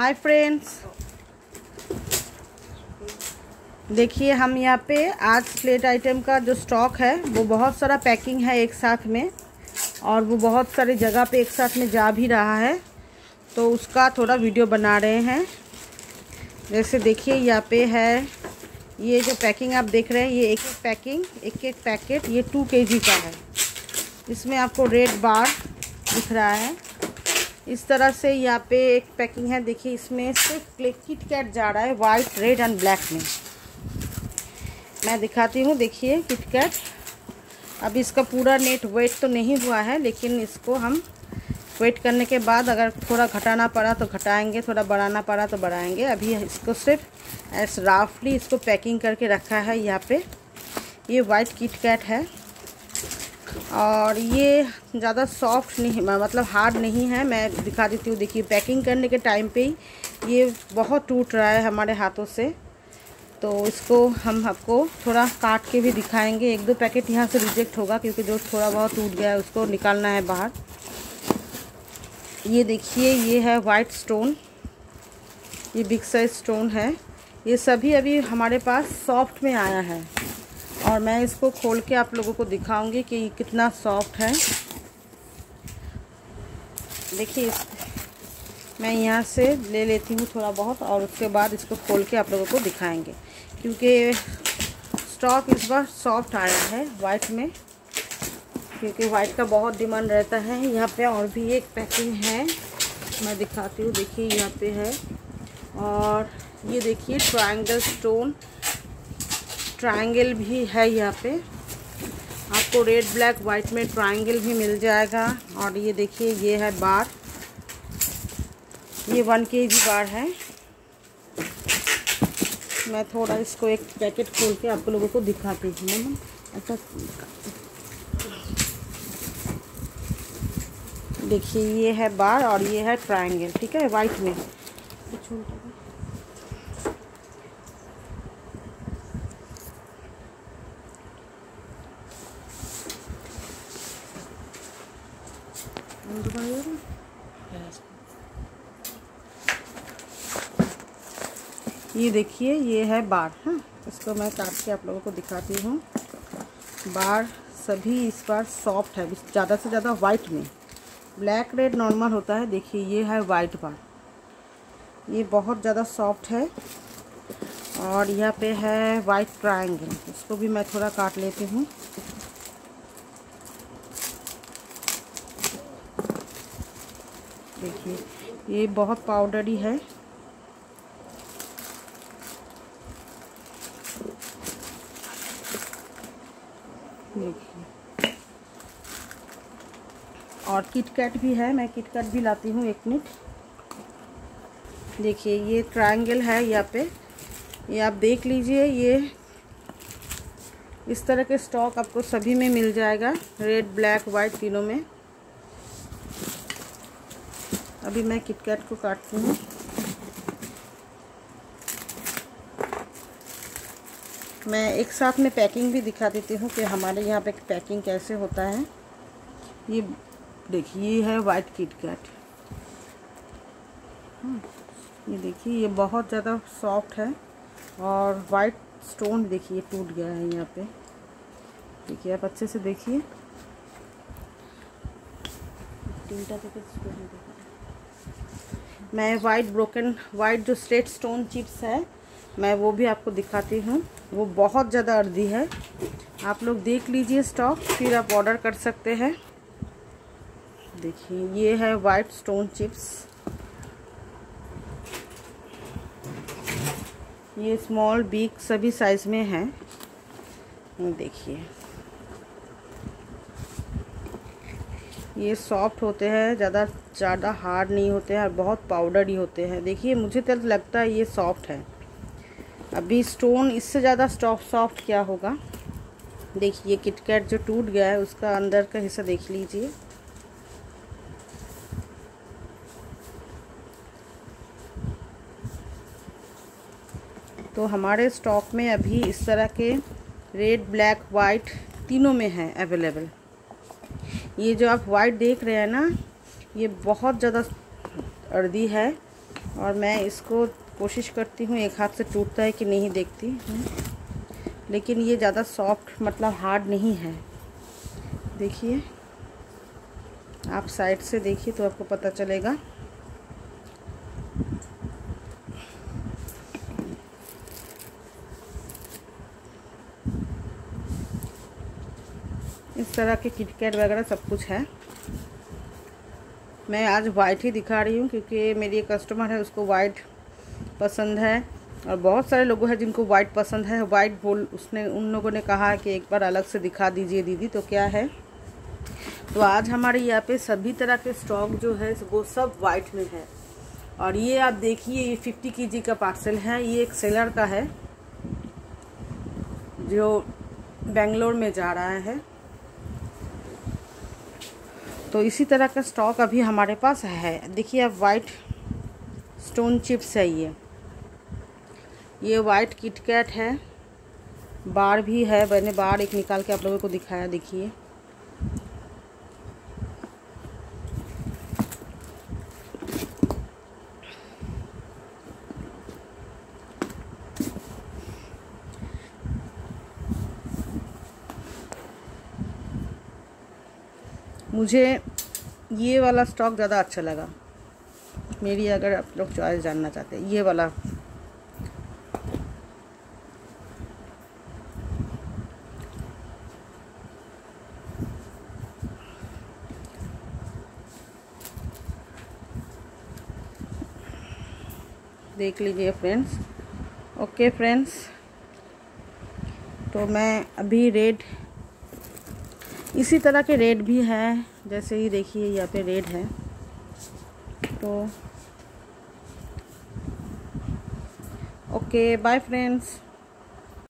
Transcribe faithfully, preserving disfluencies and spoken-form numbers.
Hi friends, देखिए हम यहाँ पे आज प्लेट आइटम का जो स्टॉक है वो बहुत सारा पैकिंग है एक साथ में, और वो बहुत सारी जगह पे एक साथ में जा भी रहा है, तो उसका थोड़ा वीडियो बना रहे हैं। जैसे देखिए यहाँ पे है, ये जो पैकिंग आप देख रहे हैं ये एक एक पैकिंग एक एक पैकेट ये टू केजी का है। इसमें आपको रेड बार दिख रहा है। इस तरह से यहाँ पे एक पैकिंग है। देखिए इसमें सिर्फ किट कैट जा रहा है, वाइट रेड एंड ब्लैक में। मैं दिखाती हूँ, देखिए किट कैट। अभी इसका पूरा नेट वेट तो नहीं हुआ है, लेकिन इसको हम वेट करने के बाद अगर थोड़ा घटाना पड़ा तो घटाएंगे, थोड़ा बढ़ाना पड़ा तो बढ़ाएंगे। अभी इसको सिर्फ ऐस राफली इसको पैकिंग करके रखा है यहाँ पे। ये वाइट किट कैट है और ये ज़्यादा सॉफ्ट नहीं, मतलब हार्ड नहीं है। मैं दिखा देती हूँ। देखिए पैकिंग करने के टाइम पे ही ये बहुत टूट रहा है हमारे हाथों से, तो इसको हम आपको थोड़ा काट के भी दिखाएंगे। एक दो पैकेट यहाँ से रिजेक्ट होगा क्योंकि जो थोड़ा बहुत टूट गया है उसको निकालना है बाहर। ये देखिए ये है वाइट स्टोन, ये बिग साइज स्टोन है। ये सभी अभी हमारे पास सॉफ्ट में आया है और मैं इसको खोल के आप लोगों को दिखाऊंगी कि कितना सॉफ्ट है। देखिए मैं यहाँ से ले लेती हूँ थोड़ा बहुत और उसके बाद इसको खोल के आप लोगों को दिखाएंगे, क्योंकि स्टॉक इस बार सॉफ्ट आया है वाइट में, क्योंकि वाइट का बहुत डिमांड रहता है। यहाँ पे और भी एक पैकिंग है, मैं दिखाती हूँ। देखिए यहाँ पे है, और ये देखिए ट्रायंगल स्टोन ट्रायंगल भी है। यहाँ पे आपको रेड ब्लैक वाइट में ट्रायंगल भी मिल जाएगा। और ये देखिए ये है बार, ये वन केजी बार है। मैं थोड़ा इसको एक पैकेट खोल के आप लोगों को दिखाती हूँ। अच्छा देखिए ये है बार और ये है ट्रायंगल, ठीक है, वाइट में। ये देखिए ये है बार। हाँ, इसको मैं काट के आप लोगों को दिखाती हूँ। बार सभी इस बार सॉफ्ट है, ज़्यादा से ज़्यादा वाइट में। ब्लैक रेड नॉर्मल होता है। देखिए ये है वाइट बार, ये बहुत ज़्यादा सॉफ्ट है। और यहाँ पे है वाइट ट्रायंगल, इसको भी मैं थोड़ा काट लेती हूँ। देखिए ये बहुत पाउडरी है। देखिए और किट कैट भी है, मैं किट कैट भी लाती हूँ, एक मिनट। देखिए ये ट्रायंगल है यहाँ पे, ये आप देख लीजिए। ये इस तरह के स्टॉक आपको सभी में मिल जाएगा, रेड ब्लैक वाइट तीनों में। अभी मैं किट कैट को काटती हूँ। मैं एक साथ में पैकिंग भी दिखा देती हूँ कि हमारे यहाँ पे पैकिंग कैसे होता है। ये देखिए ये है वाइट किट कैट। ये देखिए ये बहुत ज़्यादा सॉफ्ट है। और वाइट स्टोन देखिए टूट गया है यहाँ पे। देखिए आप अच्छे से देखिए, मैं वाइट ब्रोकन वाइट जो स्ट्रेट स्टोन चिप्स है मैं वो भी आपको दिखाती हूँ। वो बहुत ज़्यादा अर्दी है। आप लोग देख लीजिए स्टॉक, फिर आप ऑर्डर कर सकते हैं। देखिए ये है वाइट स्टोन चिप्स, ये स्मॉल बिग सभी साइज में है। देखिए ये सॉफ्ट होते हैं, ज़्यादा ज़्यादा हार्ड नहीं होते हैं और बहुत पाउडरी होते हैं। देखिए मुझे तो लगता है ये सॉफ्ट है। अभी स्टोन इससे ज़्यादा सॉफ्ट सॉफ्ट क्या होगा। देखिए किट कैट जो टूट गया है उसका अंदर का हिस्सा देख लीजिए। तो हमारे स्टॉक में अभी इस तरह के रेड ब्लैक वाइट तीनों में है अवेलेबल। ये जो आप वाइट देख रहे हैं ना, ये बहुत ज़्यादा अर्दी है और मैं इसको कोशिश करती हूँ एक हाथ से टूटता है कि नहीं देखती हूँ, लेकिन ये ज़्यादा सॉफ्ट मतलब हार्ड नहीं है। देखिए, आप साइड से देखिए तो आपको पता चलेगा। इस तरह के किटकैट वगैरह सब कुछ है। मैं आज वाइट ही दिखा रही हूँ क्योंकि मेरी एक कस्टमर है, उसको वाइट पसंद है और बहुत सारे लोग हैं जिनको वाइट पसंद है। वाइट बोल उसने उन लोगों ने कहा कि एक बार अलग से दिखा दीजिए दीदी, तो क्या है, तो आज हमारे यहाँ पे सभी तरह के स्टॉक जो है वो सब वाइट में है। और ये आप देखिए, ये फिफ्टी केजी का पार्सल है। ये एक सेलर का है जो बेंगलोर में जा रहा है। तो इसी तरह का स्टॉक अभी हमारे पास है। देखिए, अब वाइट स्टोन चिप्स है। ये ये वाइट किटकैट है, बार भी है। मैंने बार एक निकाल के आप लोगों को दिखाया, देखिए। मुझे ये वाला स्टॉक ज़्यादा अच्छा लगा मेरी, अगर आप लोग चॉइस जानना चाहते हैं, ये वाला। देख लीजिए फ्रेंड्स। ओके फ्रेंड्स, तो मैं अभी रेड, इसी तरह के रेड भी हैं, जैसे ही देखिए यहाँ पे रेड है। तो ओके, बाय फ्रेंड्स।